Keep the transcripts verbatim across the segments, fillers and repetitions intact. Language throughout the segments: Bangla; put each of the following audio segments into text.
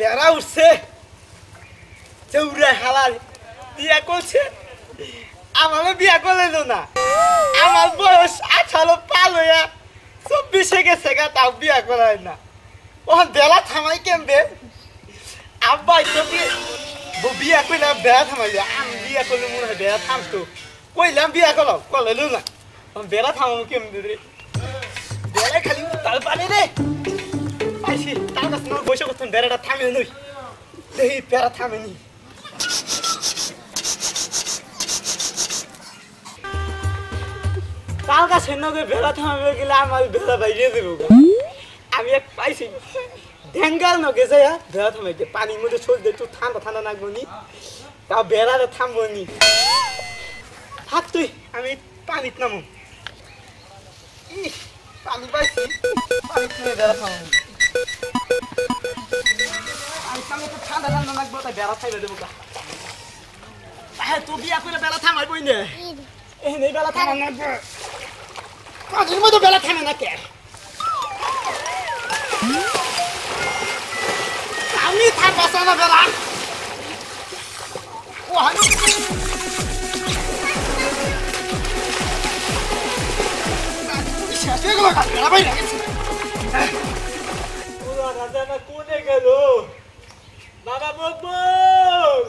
বেড়া উঠছে চৌড়া হালাল বিয়া করছে আমারও বিয়া করলে না আমার বয়স আঠারো পাল হইয়া চব্বিশে গেছে গা তাও বিয়া করা হয় না ওখান বেলা থামাই কেমবে আব্বাই তো বিয়া করলাম বেড়া থামাই আমি বিয়া করলে মনে হয় বেড়া থামতো কইলাম বিয়া করো করলে না বেড়া থামাবো কেমবে রে বেড়া খালি তাল পানি রে পাইছি তার কাছে বসে করতাম বেড়াটা থামে নই এই বেড়া থামেনি তার কাছে নগে বেড়া থামাবে গেলে আমার বেড়া বাইরে দেবো আমি এক পাইছি ঢেঙ্গাল নগে যাই বেড়া থামাইতে পানির মধ্যে চল দে একটু ঠান্ডা ঠান্ডা লাগবো নি তাও বেড়াটা থামবো নি থাক তুই আমি পানিত নামো পানি পাইছি পানি তুলে বেড়া থামাবো আমি সামনে তো ঠান্ডা ঠান্ডা লাগবো তাই বেড়া থাইবে দেবো গা হ্যাঁ তো বিয়া করে বেড়া থামাইবই না এই নেই বেলা থামা না কাজের মধ্যে বেলা থামে না কে আমি থাকবাস না বেলা ও হানি শেষে গেল কাজ বেলা বাইরে গেছে পুরা রাজা না কোনে গেল বাবা মকবুল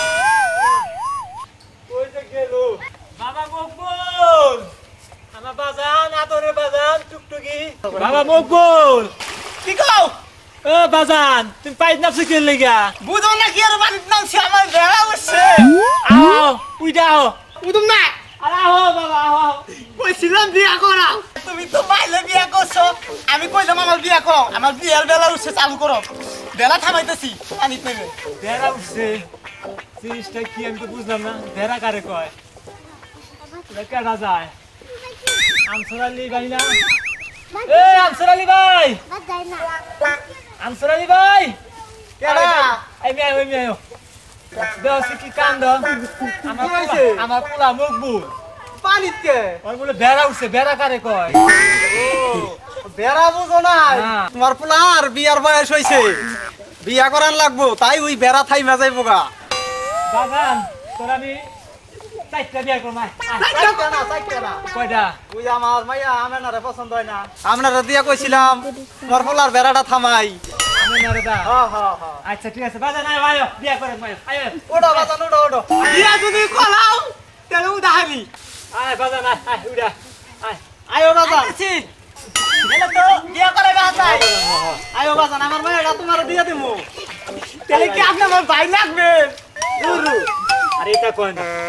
কই যে গেল বাবা মকবুল আমার বাজান আদরে বাজান টুকটুকি বাবা মকবুল কি কও ও বাজান তুমি পাইত না শিখে লাগা বুঝো না কি আর বাড়ির নাম সে আমার বেড়া হচ্ছে আও উই দাও বুঝুম না আরে আও বাবা আও কইছিলাম বিয়া করাও তুমি তো বাইলে বিয়া করছো আমি কইলাম আমার বিয়া করো আমার বিয়ার বেলা উঠছে চালু করো বেলা থামাইতেছি পানি পেবে বেড়া উঠছে জিনিসটা কি আমি তো বুঝলাম না বেড়া কারে কয় কেডা যায় আনসার আলী ভাই না এ আনসার আলী ভাই আনসার আলী ভাই কেডা এই মিয়া ওই মিয়া দেওয়া কি কান্দ আমার আমার পোলা মকবুল পানিত কে ওই বলে বেড়া উঠছে বেড়া কারে কয় ও বেড়া বুঝো না তোমার পোলা আর বিয়ার বয়স হইছে বিয়া করার লাগবো তাই ওই বেড়া থাইমা যাইবো গা বাগান তোর আমি চাইটা বিয়া করব না চাইটা না চাইটা না কয়টা ওই আমার মাইয়া আমেনারে পছন্দ হয় না আমনারে দিয়া কইছিলাম তোমার পোলার বেড়াটা থামাই আমেনারে দা হ্যাঁ হ্যাঁ হ্যাঁ আচ্ছা ঠিক আছে বাজান আয় আয় বিয়া করে মাইয়া আয় ওড়ো বাজান ওড়ো ওড়ো বিয়া যদি কলাও তাহলে উদাহানি আয় বাজান আয় আয় উড়া আয় আয় বাজান আছি গেলে তো বিয়া করে বাজাই আয় বাজান আমার মাইয়াটা তোমারে দিয়া দিমু তাহলে কি আপনি আমার ভাই লাগবে গুরু আরে এটা কোন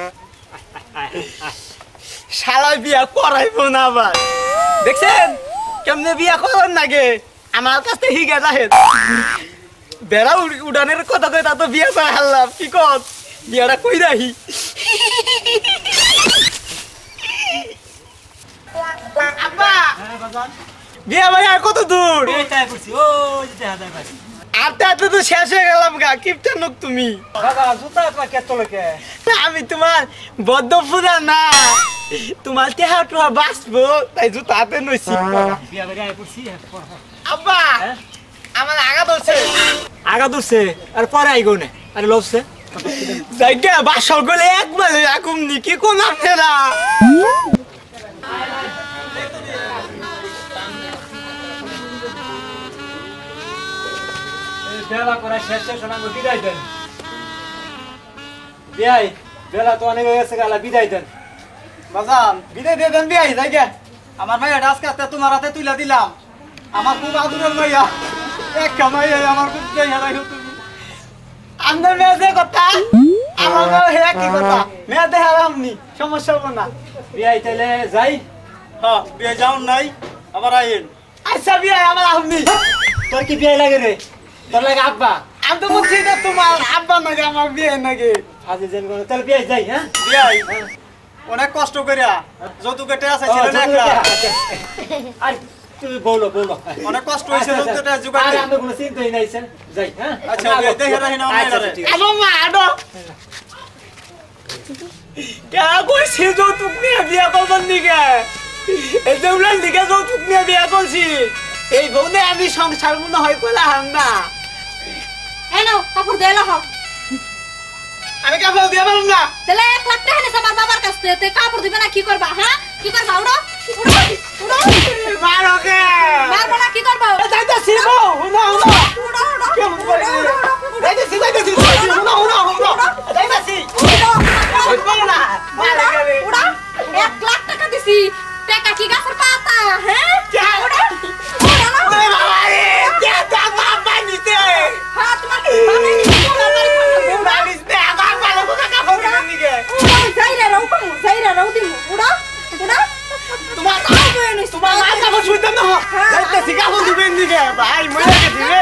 শালা বিয়া করাইবো না আবার দেখছেন কেমনে বিয়া করেন নাগে আমার কাছ থেকে হিগা রাখেন বেড়া উড়ানের কথা কই তা তো বিয়া করে হারলাম কি কর বিয়াটা কই রাহি আব্বা বিয়া ভাই আর কত দূর এইটাই করছি ওই যে দেখা যায় আটা তো তো শেষ হয়ে গেলাম গা কিপটা নোক তুমি দাদা জুতা পা কে তোলে কে আমি তোমার বদ্ধ ফুরা না তোমার তেহা তো বাসবো তাই জুতা হাতে নইছি বিয়া বাড়ি আই পড়ছি আব্বা আমার আগা ধরছে আগা ধরছে আর পরে আইগো না আরে লবছে যাইগা বাসল গলে একবার আকুম নি কি কোন আপনারা বেলা করে শেষ শেষ শোনাঙ্গ বিদায় দেন বিয়াই বেলা তো অনেক হয়ে গেছে গালা বিদায় দেন বাজান বিদায় দিয়ে দেন বিয়াই যাই গে আমার ভাই আজকে আজকে তোমার হাতে তুলে দিলাম আমার খুব আদরের মাইয়া এক কামাই আমার খুব দেই হারাই তুমি আপনার মেয়ে যে কথা আমার মেয়ে হে কি কথা মেয়ে দেহ হারামনি সমস্যা হবে না বিয়াই তাহলে যাই হ্যাঁ বিয়াই যাও নাই আবার আইন আচ্ছা বিয়াই আমার আমনি তোর কি বিয়াই লাগে রে তোর লাগে আব্বা আমি তো বলছি না তোমার আব্বা নাকি আমার বিয়ে নাকি আজি যেন করে তাহলে বিয়ে যাই হ্যাঁ বিয়াই অনেক কষ্ট করিয়া যৌতুক কেটে আছে ছিল না একটা আর তুমি বলো বলো অনেক কষ্ট হইছে যৌতুকটা জুগাড় আর আমরা কোনো চিন্তাই নাই স্যার যাই হ্যাঁ আচ্ছা দেখে রাখি না আলো মা আলো কে কইছি যৌতুক নিয়ে বিয়ে করবেন দিকে এই দেউলার দিকে যৌতুক নিয়ে বিয়ে করছি এই বউনে আমি সংসার মনে হয় কইলাম না এই নাও কাপড় দিয়ে লাও আমি কাপড় দিয়ে পারলাম না তাহলে এক লাখ টাকা নিস আমার বাবার কাছ থেকে তুই কাপড় দিবে না কি করবা হ্যাঁ কি করবা উড়ো উড়ো উড়ো মারো কে মারবো না কি করবা যাইতাছি গো হুনা হুনা উড়ো উড়ো কেমন করে যাইতাছি যাইতাছি হুনা হুনা হুনা যাইতাছি ওই বলো না মারা গেলে উড়ো এক লাখ টাকা দিছি টাকা কি গাছের পাতা হ্যাঁ যা উড়ো উড়ো না ওরে বাবা রে কে তা বাবা নিতে হ্যাঁ তোমার বাবা নিছে তোমার বাড়ি খাবো বালিশ দে আবার ভালো কথা কাপড় দিবেন নিকে উড়ো যাইরা রাও কম যাইরা রাও দিমু উড়ো উড়ো তোমার কাপড় দিবেন তোমার মা কাপড় শুইতে না যাইতাছি কাপড় দিবেন নিকে ভাই মরে গেছি রে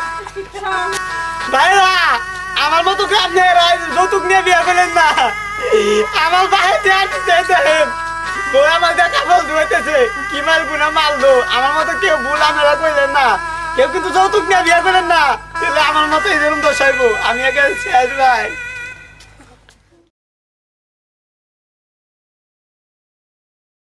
ভাইরা আমার মতো কাজ নেই রাই যৌতুক নিয়ে বিয়ে করলেন না আমার ভাই দেন দেন তো আমার দেখা বল ধুইতেছে কি মাল গুনা মাল দো আমার মতো কেউ ভুল আপনারা কইলেন না কেউ কিন্তু যৌতুক নিয়ে বিয়ে করেন না তাহলে আমার মতো এরকম দোষ হইব আমি আগে শেষ ভাই